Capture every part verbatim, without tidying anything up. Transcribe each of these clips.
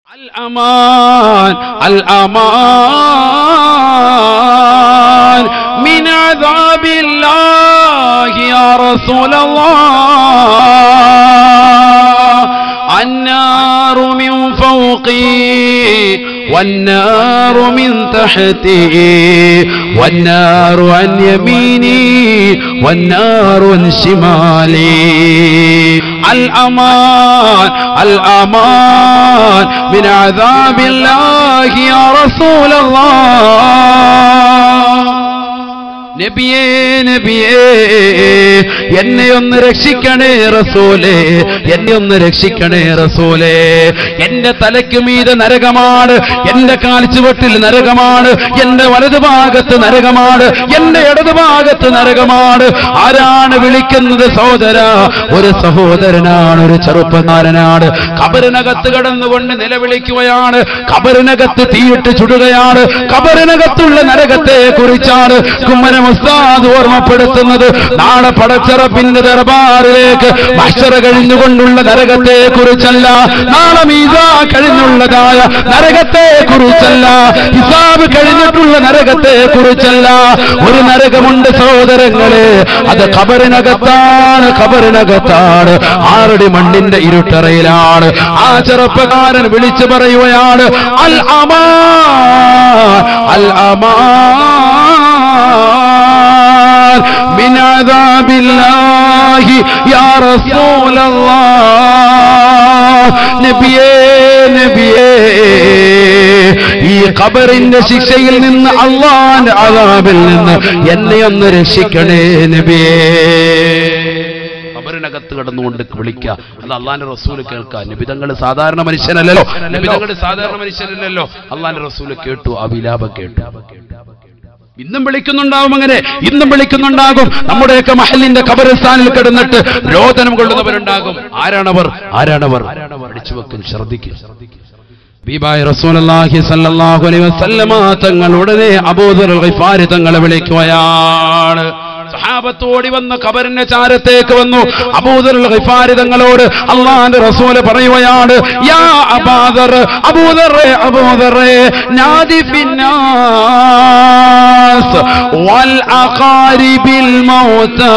الأمان الأمان من عذاب الله يا رسول الله النار من فوقي والنار من تحتي والنار عن يميني والنار عن شمالي الأمان الأمان من عذاب الله يا رسول الله നബിയേ നബിയേ എന്നെ ഒന്ന് രക്ഷിക്കണേ റസൂലേ എന്നെ ഒന്ന് രക്ഷിക്കണേ റസൂലേ എന്റെ തലയ്ക്ക് മീതെ നരകമാണ് എന്റെ കാൽച്ചുവട്ടിൽ നരകമാണ് എന്റെ വലതുഭാഗത്ത് നരകമാണ് എന്റെ ഇടതുഭാഗത്ത് നരകമാണ് ആരാണ് വിളിക്കുന്നത് സഹോദരാ ഒരു സഹോദരനാണ് ഒരു ചെറുപ്പക്കാരനാണ് ഖബറിനകത്ത് കടന്നുകൊണ്ട് നിലവിളിക്കുകയാണ് ഖബറിനകത്ത് തീയിട്ട് ചുടുകയാണ് ഖബറിനകത്തുള്ള നരകത്തെ കുറിച്ചാണ് കുമ്മനം ഉസ്താദ് ഓർമ്മപ്പെടുത്തുന്നത് നാളെ പടച്ചറപ്പിന്റെ ദർബാറിലേക്ക് മഹ്ശറ കഴിഞ്ഞുകൊണ്ടുള്ള നരകത്തെ കുറിച്ചല്ല നാളെ മീസാ കഴിഞ്ഞുള്ളതായ നരകത്തെ കുറിച്ചല്ല ഹിസാബ് കഴിഞ്ഞിട്ടുള്ള നരകത്തെ കുറിച്ചല്ല ഒരു നരകമുണ്ട് സഹോദരങ്ങളെ അത് ഖബറിനകത്താണ് ഖബറിനകത്താണ് ആറടി മണ്ണിന്റെ ഇരുട്ടറയിലാണ് ആ ചെറുപ്പക്കാരൻ വിളിച്ചു പറയുകയാണ് അൽ അമാൻ അൽ അമാൻ من عذاب الله يا رسول الله നബിയേ നബിയേ ഈ ഖബറിന്റെ ശിക്ഷയിൽ നിന്ന് അല്ലാഹുവിന്റെ അദാബിൽ നിന്ന് എന്നെ ഒന്ന് രക്ഷിക്കണേ നബിയേ ഖബറിനകത്ത് കിടന്നുകൊണ്ട് വിളിക്കുക അത് അല്ലാഹുവിന്റെ റസൂൽ കേൾക്കുക നബി തങ്ങൾ സാധാരണ മനുഷ്യനല്ലല്ലോ നബി തങ്ങൾ സാധാരണ മനുഷ്യനല്ലല്ലോ അല്ലാഹുവിന്റെ റസൂൽ കേട്ടു ആ വിലാപം കേട്ടു ഇന്നും വിളിക്കുന്നുണ്ടാവും അങ്ങനെ ഇന്നും വിളിക്കുന്നുണ്ടാകും നമ്മുടെയൊക്കെ മഹലിന്റെ ഖബറിസ്ഥാനിൽ കിടന്നിട്ട് രോദനം കൊള്ളുന്നവരുണ്ടാകും ആരാണവർ ആരാണവർ അടിച്ചു വെക്കും ശ്രദ്ധിക്കും ബീബായ റസൂലുള്ളാഹി സ്വല്ലല്ലാഹു അലൈഹി വസല്ലമ തങ്ങൾ ഉടനെ അബൂദർ ഗിഫാരി തങ്ങളെ വിളിക്കുകയാണ് സഹാബത്ത് ഓടി വന്ന് ഖബറിന്റെ ചാരത്തേക്ക് വന്നു അബൂദർ ഗിഫാരി തങ്ങളോട് അല്ലാഹുവിന്റെ റസൂൽ പറയുകയാണ് യാ അബൂദർ അബൂദർ അബൂദർ നാദി ഫിന്നാസ് വൽ അഖാരിബിൽ മൗതാ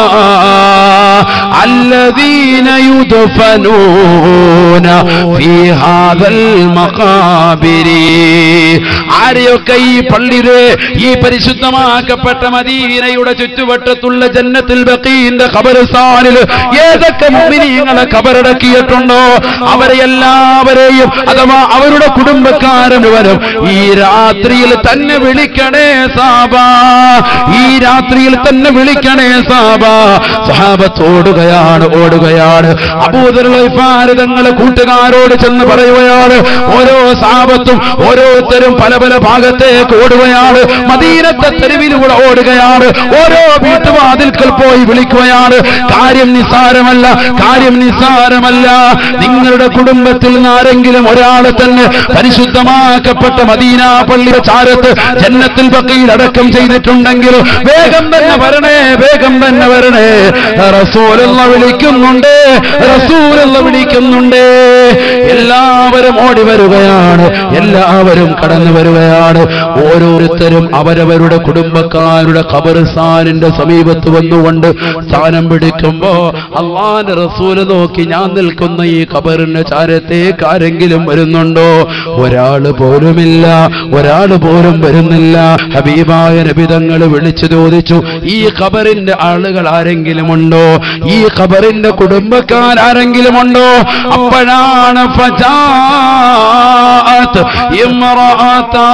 الذين يدفنون في هذا المقابر ആരെയൊക്കെ ഈ പള്ളിയിലെ ഈ പരിശുദ്ധമാക്കപ്പെട്ട മദീനയുടെ ചുറ്റുവട്ടത്തുള്ള ജന്നത്തുൽ ബഖീന്റെ ഖബർസ്ഥാനിൽ ഏതൊക്കെ മുഅ്മിനീങ്ങളെ ഖബറടക്കിയിട്ടുണ്ടോ അവരെ എല്ലാവരെയും അഥവാ അവരുടെ കുടുംബക്കാരെ മുഴുവനും ഈ രാത്രിയിൽ തന്നെ വിളിക്കണേ സാബാ ഈ രാത്രിയിൽ തന്നെ വിളിക്കണേ സാബാ സഹാബത്ത് ഓടുകയാണ് ഓടുകയാണ് അബൂദർ ഗിഫാരി തങ്ങൾ കൂട്ടുകാരോട് ചെന്ന് പറയുകയാണ് ഓരോ സഹാബത്തും ഓരോരുത്തരും പല പല ഭാഗത്തേക്ക് ഓടുകയാണ് മദീനത്തെ തെരുവിലൂടെ ഓടുകയാണ് ഓരോ വീട്ടുവാതിൽക്കൽ പോയി വിളിക്കുകയാണ് കാര്യം നിസ്സാരമല്ല കാര്യം നിസ്സാരമല്ല നിങ്ങളുടെ കുടുംബത്തിൽ നിന്ന് ആരെങ്കിലും ഒരാളെ തന്നെ പരിശുദ്ധമാക്കപ്പെട്ട മദീന പള്ളിയുടെ ചാരത്ത് ജന്നത്തുൽ ബഖീൽ അടക്കം ചെയ്തിട്ടുണ്ടെങ്കിൽ വേഗം തന്നെ വരണേ വേഗം തന്നെ വരണേ റസൂലുള്ളാഹി വിളിക്കുന്നുണ്ട് റസൂലുള്ളാഹി വിളിക്കുന്നുണ്ട് എല്ലാവരും ഓടി വരികയാണ് എല്ലാവരും കടന്നു വരികയാണ് ഓരോരുത്തരും അവരവരുടെ കുടുംബക്കാരുടെ ഖബർസ്ഥാനിന്റെ സമീപത്ത് വന്നുകൊണ്ട് സ്ഥാനം പിടിക്കുമ്പോ അല്ലാഹുവിന്റെ റസൂൽ നോക്കി ഞാൻ നിൽക്കുന്ന ഈ ഖബറിന്റെ ചാരത്തേക്ക് ആരെങ്കിലും വരുന്നുണ്ടോ ഒരാള് പോലുമില്ല ഒരാള് പോലും വരുന്നില്ല ഹബീബായ നബി തങ്ങൾ വിളിച്ചു ചോദിച്ചു ഈ ഖബറിന്റെ ആളുകൾ ആരെങ്കിലും ഉണ്ടോ ഈ ഖബറിന്റെ കുടുംബക്കാർ ആരെങ്കിലും ഉണ്ടോ അപ്പോഴാണ് ഫജാഅത്ത് ഇംറഅതാ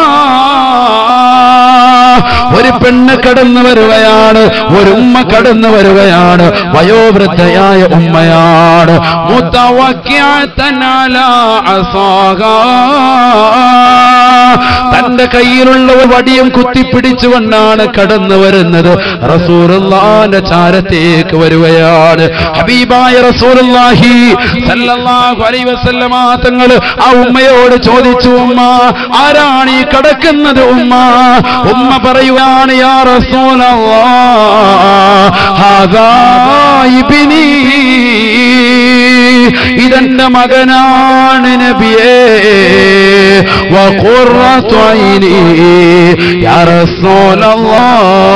ഒരു പെണ്ണ് കടന്നു വരികയാണ് ഒരു ഉമ്മ കടന്നു വരികയാണ് വയോവൃദ്ധയായ ഉമ്മയാണ് മുതവക്കിഅതൻ അലാ അസാഹാ തന്റെ കയ്യിലുള്ള ഒരു വടിയും കുത്തിപ്പിടിച്ചുകൊണ്ടാണ് കടന്നു വരുന്നത് റസൂലുള്ളാഹിന്റെ ചാരത്തേക്ക് വരികയാണ് ഹബീബായ റസൂലുള്ളാഹി സല്ലല്ലാഹു അലൈഹി വസല്ലമ തങ്ങൾ ആ ഉമ്മയോട് ചോദിച്ചു ഉമ്മ ആരാണ് ഈ കടക്കുന്നത് ഉമ്മ ഉമ്മ പറയുകയാണ് യാ റസൂലല്ലാഹ് ഹാദാ ഇബ്നി ഇതെന്റെ മകനാണ് നബിയേ وقرة عيني يا رسول الله.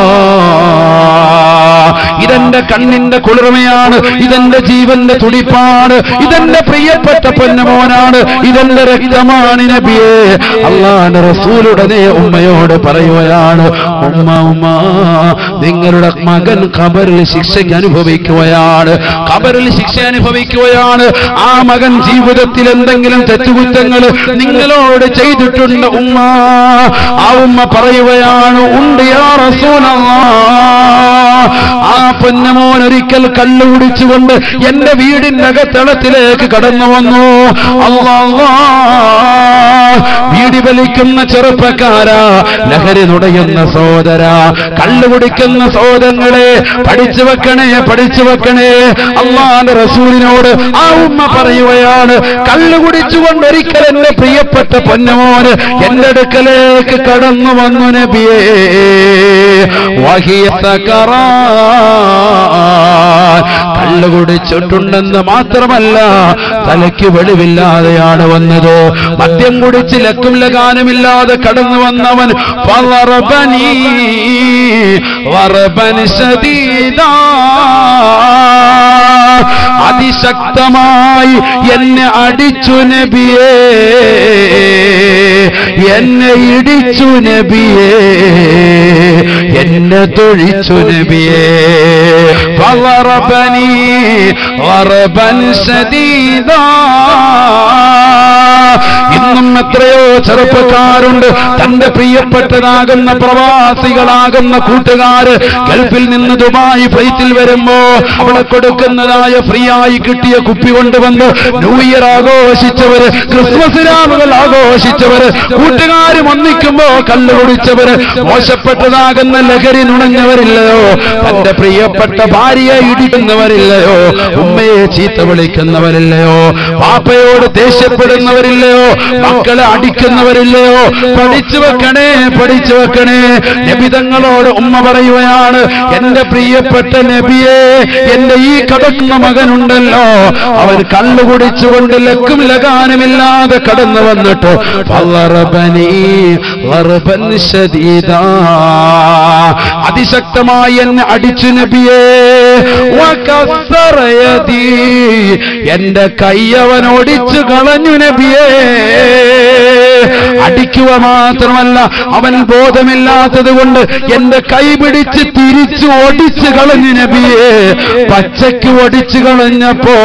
ഇതെന്റെ കണ്ണിന്റെ കുളിർമയാണ്, ഇതെന്റെ ജീവന്റെ തുടിപ്പാണ്, ഇതെന്റെ പ്രിയപ്പെട്ട പൊന്നുമോനാണ്, ഇതെന്റെ രക്തമാണ് നബിയേ. അല്ലാഹുവിന്റെ റസൂലുടനെ ഉമ്മയോട് പറയുകയാണ്, ഉമ്മ ഉമ്മ നിങ്ങളുടെ മകൻ ഖബറിൽ ശിക്ഷയ്ക്ക് അനുഭവിക്കുകയാണ്, ഖബറിൽ ശിക്ഷ അനുഭവിക്കുകയാണ്. ആ മകൻ ജീവിതത്തിൽ എന്തെങ്കിലും തെറ്റുകുറ്റങ്ങൾ നിങ്ങളോട് ചെയ്തിട്ടുണ്ട് ഉമ്മ? ആ ഉമ്മ പറയുകയാണ്, ഉണ്ട് യാ റസൂലല്ലാഹ്. ആ പൊന്നമോൻ ഒരിക്കൽ കള്ളു കുടിച്ചുകൊണ്ട് എന്റെ വീടിന്റെ അകത്തളത്തിലേക്ക് കടന്നു വന്നു. അല്ലാഹ്, വീടി വലിക്കുന്ന ചെറുപ്പക്കാരാ, ലഹരി നുടയുന്ന സഹോദര, കള്ളു കുടിക്കുന്ന സഹോദരങ്ങളെ, പഠിച്ചു വെക്കണേ, പഠിച്ചു വെക്കണേ. അല്ലാഹുവിന്റെ റസൂലിനോട് ആ ഉമ്മ പറയുകയാണ്, കള്ളു കുടിച്ചുകൊണ്ട് ഒരിക്കൽ എന്റെ പ്രിയപ്പെട്ട പൊന്നമോന് എന്റെ അടുക്കലേക്ക് കടന്നു വന്നു നബിയേ. വഹിയ സകറാത്ത്, കള്ളു കുടിച്ചിട്ടുണ്ടെന്ന് മാത്രമല്ല തലയ്ക്ക് വെളിവില്ലാതെയാണ് വന്നത്. മദ്യം കുടിച്ച് ലക്കും ലഗാനുമില്ലാതെ കടന്നു വന്നവൻ ഫളറബനി വറബൻ ശദീദാ, അതിശക്തമായി എന്നെ അടിച്ചു നബിയേ, എന്നെ ഇടിച്ചു നബിയേ, എന്നെ തൊഴിച്ചു നബിയേ. ഫളറബനി വറബൻ ശദീദാ. ഇന്നും എത്രയോ ചെറുപ്പക്കാരുണ്ട് തന്റെ പ്രിയപ്പെട്ടതാകുന്ന പ്രവാസികളാകുന്ന കൂട്ടുകാര് ഗൾഫിൽ നിന്ന് ദുബായ് ഫ്ലൈറ്റിൽ വരുമ്പോ അവിടെ കൊടുക്കുന്നതായ ഫ്രീ ആയി കിട്ടിയ കുപ്പി കൊണ്ടുവന്ന് ന്യൂ ഇയർ ആഘോഷിച്ചവര്, ക്രിസ്മസ് രാവുകൾ ആഘോഷിച്ചവര്, കൂട്ടുകാരും ഒന്നിക്കുമ്പോ കള്ളു കുടിച്ചവര്, മോശപ്പെട്ടതാകുന്ന ലഹരി നുണഞ്ഞവരില്ലയോ, തന്റെ പ്രിയപ്പെട്ട ഭാര്യയെ ഇടിക്കുന്നവരില്ലയോ, ഉമ്മയെ ചീത്ത വിളിക്കുന്നവരില്ലയോ, പാപ്പയോട് ദേഷ്യപ്പെടുന്നവരില്ലയോ, മക്കളെ അടിക്കുന്നവരില്ലയോ? പഠിച്ചു വെക്കണേ, പഠിച്ചു വെക്കണേ. നബിതങ്ങളോട് ഉമ്മ പറയുകയാണ്, എന്റെ പ്രിയപ്പെട്ട നബിയെ, എന്റെ ഈ കടക്കുന്ന മകനുണ്ടല്ലോ, അവൻ കള്ളു കുടിച്ചുകൊണ്ട് ലക്കും ലഗാനുമില്ലാതെ കടന്നു വന്നിട്ട് ഫളറബനി വറബൻ ശദീദാ, അതിശക്തമായി എന്നെ അടിച്ചു നബിയേ. വകസ്സറ യദി, എന്റെ കൈ അവൻ ഒടിച്ചു കളഞ്ഞു നബിയേ. അടിക്കുക മാത്രമല്ല, അവൻ ബോധമില്ലാത്തത് കൊണ്ട് എന്റെ കൈ പിടിച്ച് തിരിച്ചു ഒടിച്ചു കളഞ്ഞു നബിയെ. പച്ചയ്ക്ക് ഒടിച്ചു കളഞ്ഞപ്പോ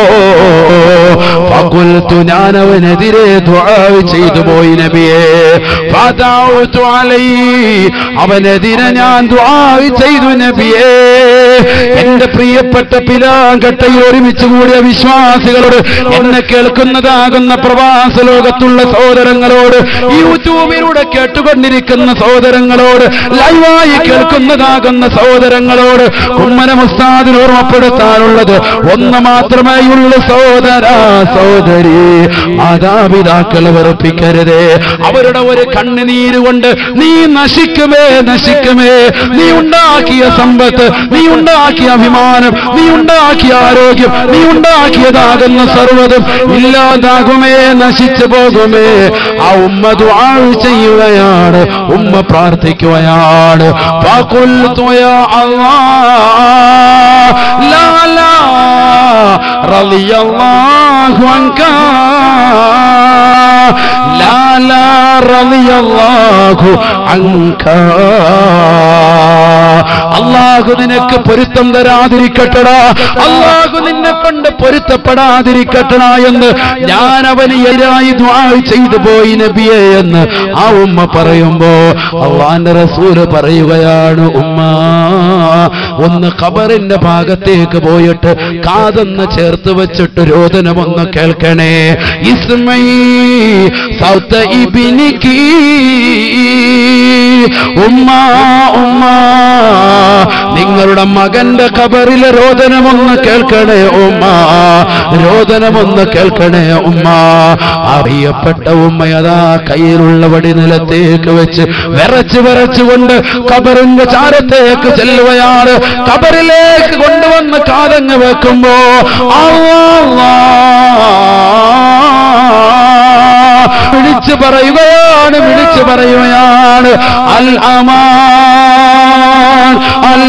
ഫഖുൽതു, ഞാൻ അവനെതിരെ ദുആ ചെയ്തു പോയി നബിയെ. ഫദഉതു അലൈഹി, അവനെതിരെ ഞാൻ ദുആ ചെയ്തു നബിയെ. എന്റെ പ്രിയപ്പെട്ട പിലാങ്കട്ടയിൽ ഒരുമിച്ച് കൂടിയ വിശ്വാസികളോട്, എന്നെ കേൾക്കുന്നതാകുന്ന പ്രവാസ ലോകത്തുള്ള സഹോദരങ്ങളോട്, യൂട്യൂബിലൂടെ കേട്ടുകൊണ്ടിരിക്കുന്ന സഹോദരങ്ങളോട്, ലൈവായി കേൾക്കുന്നതാകുന്ന സഹോദരങ്ങളോട് കുമ്മന മുസ്താദിന് ഓർമ്മപ്പെടുത്താനുള്ളത് ഒന്ന് മാത്രമേയുള്ളൂ. സഹോദര സഹോദരി, മാതാപിതാക്കളെ വെറുപ്പിക്കരുതേ. അവരുടെ ഒരു കണ്ണുനീര് കൊണ്ട് നീ നശിക്കുമേ, നശിക്കുമേ. നീ ഉണ്ടാക്കിയ സമ്പത്ത്, നീ ഉണ്ടാക്കിയ അഭിമാനം, നീ ഉണ്ടാക്കിയ ആരോഗ്യം, നീ ഉണ്ടാക്കിയതാകുന്ന സർവ്വതും ഇല്ലാതാകുമേ, നശിച്ചു പോകുമേ. ആ ഉമ്മ ദുആ ചെയ്യുകയാണ്, ഉമ്മ പ്രാർത്ഥിക്കുകയാണ്. ഫഖുൽതു യാ അല്ലാഹ് ലാ ലാ റളിയല്ലാഹു അൻക, ലാ ലാ റളിയല്ലാഹു അൻക. അല്ലാഹു നിനക്ക് പൊരുത്തം തരാതിരിക്കട്ടടാ, അല്ലാഹു നിന്നെ കൊണ്ട് പൊരുത്തപ്പെടാതിരിക്കട്ടടാ എന്ന് ഞാൻ അവന് എതിരായി ദുആ ചെയ്തു പോയി നബിയെ എന്ന് ആ ഉമ്മ പറയുമ്പോ അല്ലാഹുവിന്റെ റസൂല് പറയുകയാണ്, ഉമ്മ ഒന്ന് ഖബറിന്റെ ഭാഗത്തേക്ക് പോയിട്ട് കാതൊന്ന് ചേർത്ത് വെച്ചിട്ട് രോദനമൊന്ന് കേൾക്കണേ. ഇസ്മൈ സൗത ഇബ്നികി, ഉമ്മ ഉമ്മ നിങ്ങളുടെ മകന്റെ ഖബറിലെ രോദനമൊന്ന് കേൾക്കണേ ഉമ്മ, രോദനമൊന്ന് കേൾക്കണേ ഉമ്മ. അറിയപ്പെട്ട ഉമ്മയതാ കയ്യിലുള്ള വടി നിലത്തേക്ക് വെച്ച് വിറച്ച് വിറച്ചുകൊണ്ട് ഖബറിന്റെ ചാരത്തേക്ക് ചെല്ലുകയാണ്. ഖബറിലേക്ക് കൊണ്ടുവന്ന് കാതങ്ങ് വെക്കുമ്പോ അല്ലാഹ് വിളിച്ചു പറയുകയാണ് വിളിച്ചു പറയുകയാണ് അൽ അമാൻ അൽ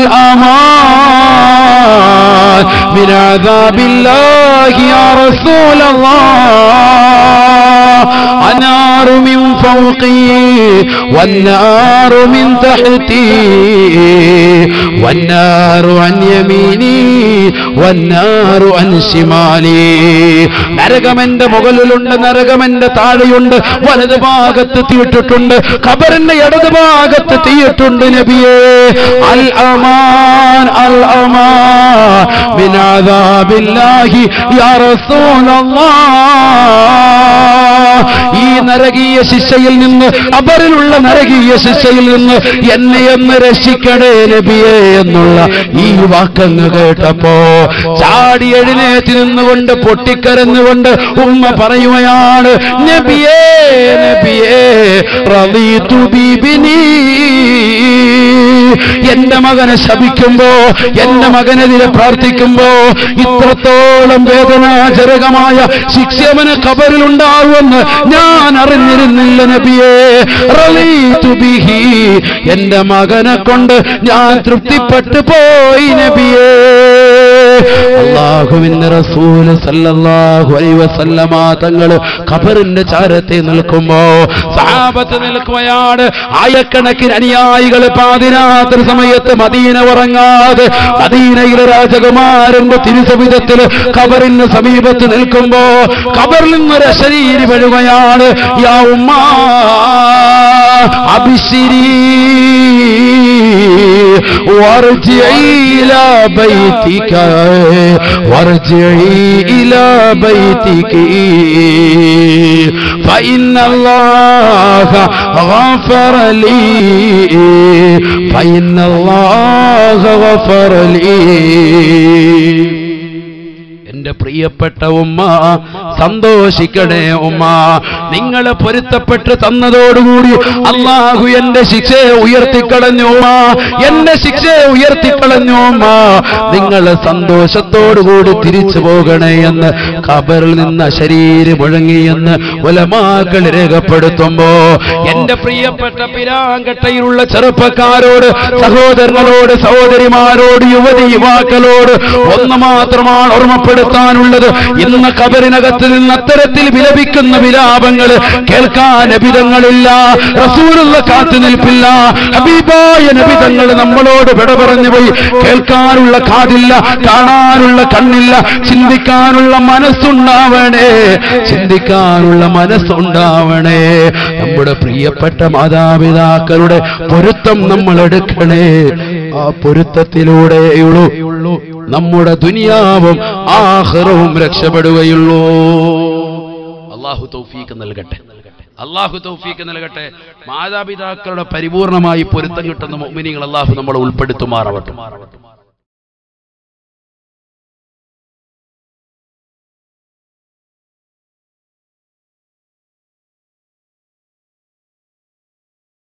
അമാൻ മിൻ അദാബില്ലാഹി യാ റസൂലല്ലാഹ് അനാറു മിൻ ഫൗഖി വന്നാറു മിൻ തഹ്തി വന്നാറു അൻ യമീനി വന്നാറു അൻ ശിമാലി. നരകമെന്റെ മുകളിലുണ്ട്, നരകമെന്റെ താഴെയുണ്ട്, വലതു ഭാഗത്ത് തീയിട്ടിട്ടുണ്ട്, ഖബറിന്റെ ഇടതു ഭാഗത്ത് തീയിട്ടുണ്ട് നബിയേ. അൽ അമാൻ അൽ അമാൻ മിൻ അദാബില്ലാഹി യാ റസൂലല്ലാഹ്. ഈ നരകീയ ശിക്ഷയിൽ നിന്ന്, ഖബറിലുള്ള നരകീയ ശിക്ഷയിൽ നിന്ന് എന്നെ ഒന്ന് രക്ഷിക്കണേ നബിയേ എന്നുള്ള ഈ വാക്കങ്ങ് കേട്ടപ്പോ ചാടി എഴുന്നേറ്റ് നിന്നുകൊണ്ട് പൊട്ടിക്കരഞ്ഞുകൊണ്ട് ഉമ്മ പറയുകയാണ് നബിയേ നബിയേ റളീതു ബിബിനി. എന്റെ മകനെ ശപിക്കുമ്പോ, എന്റെ മകനെതിരെ പ്രാർത്ഥിക്കുമ്പോ ഇത്രത്തോളം വേദനാജനകമായ ശിക്ഷ അവന് ഖബറിലുണ്ടാവുമെന്ന് ഞാൻ അറിഞ്ഞിരുന്നില്ല നബിയേ. റളീതു ബിഹി, എന്റെ മകനെ കൊണ്ട് ഞാൻ തൃപ്തിപ്പെട്ടു പോയി നബിയേ. അല്ലാഹുവിന്റെ റസൂൽ സല്ലല്ലാഹു അലൈഹി വസല്ലമ തങ്ങൾ ഖബറിന്റെ ചാരത്തെ നിൽക്കുമ്പോ സഹാബത്ത് നിൽക്കുകയാണ്. ആയിരക്കണക്കിന് അനുയായികൾ പാതിരാത്രി സമയത്ത് മദീന ഉറങ്ങാതെ മദീനയിലെ രാജകുമാരന്റെ തിരുസവിധത്തിൽ ഖബറിന് സമീപത്ത് നിൽക്കുമ്പോ ഖബറിൽ നിന്നൊരു ശരീരം വീഴുകയാണ്. യാ ഉമ്മ അബ്ശിരി വർജിഇ ഇലാ ബൈതിക വർജിഇ ഇലാ ബൈതിക ഫഇന്നല്ലാഹ ഗഫറ ലീ ഫഇന്നല്ലാഹ ഗഫറ ലീ. എന്റെ പ്രിയപ്പെട്ട ഉമ്മ സന്തോഷിക്കണേ ഉമ്മ, നിങ്ങൾ പൊരുത്തപ്പെട്ട് തന്നതോടുകൂടി അല്ലാഹു എന്റെ ശിക്ഷയെ ഉയർത്തിക്കളഞ്ഞു ഉമ്മ, എന്റെ ശിക്ഷയെ ഉയർത്തിക്കളഞ്ഞു ഉമ്മ. നിങ്ങൾ സന്തോഷത്തോടുകൂടി തിരിച്ചു പോകണേ എന്ന് ഖബറിൽ നിന്ന് ശരീരം മുഴങ്ങിയെന്ന് ഉലമാക്കൾ രേഖപ്പെടുത്തുമ്പോ എന്റെ പ്രിയപ്പെട്ട പിരാങ്കട്ടയിലുള്ള ചെറുപ്പക്കാരോട്, സഹോദരങ്ങളോട്, സഹോദരിമാരോട്, യുവതി യുവാക്കളോട് ഒന്ന് മാത്രമാണ് ഓർമ്മപ്പെടുത്താനുള്ളത്. ഇന്ന് ഖബറിനകത്ത് നിന്ന് അത്തരത്തിൽ വിലപിക്കുന്ന വിലാപങ്ങൾ കേൾക്കാൻ നബിതങ്ങളില്ല, റസൂലുള്ള കാത്തുനിൽപ്പില്ല. ഹബീബായ നബിതങ്ങൾ നമ്മളോട് വിട പറഞ്ഞു പോയി. കേൾക്കാനുള്ള കാതില്ല, കാണാനുള്ള കണ്ണില്ല, ചിന്തിക്കാനുള്ള മനസ്സുണ്ടാവണേ, ചിന്തിക്കാനുള്ള മനസ്സുണ്ടാവണേ. നമ്മുടെ പ്രിയപ്പെട്ട മാതാപിതാക്കളുടെ പൊരുത്തം നമ്മൾ എടുക്കണേ. ആ പൊരുത്തത്തിലൂടെയുള്ളൂ നമ്മുടെ ദുനിയാവും ആഖിറവും രക്ഷപ്പെടുകയുള്ളൂ. അല്ലാഹു തൗഫീഖ് നൽകട്ടെ, അല്ലാഹു തൗഫീഖ് നൽകട്ടെ. മാതാപിതാക്കളുടെ പരിപൂർണമായി പൊരുത്തം കിട്ടുന്ന മുഅ്മിനീങ്ങൾ അല്ലാഹു നമ്മളെ ഉൾപ്പെടുത്തുമാറാവട്ടെ.